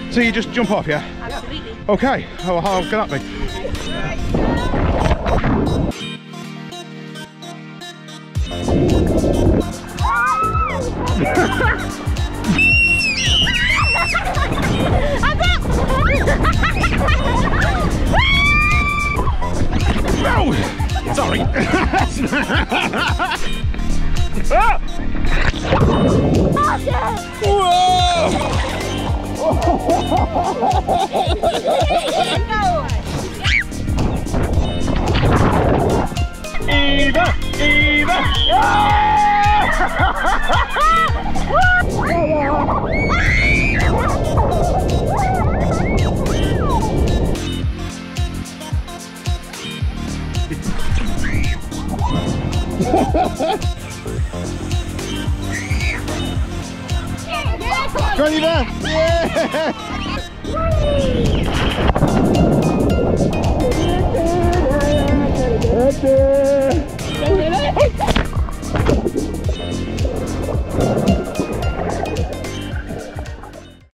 So you just jump off, yeah? Absolutely. Okay, how can that be? No! Sorry. Ah! Eva! Eva! Go on, Eva! Yeah!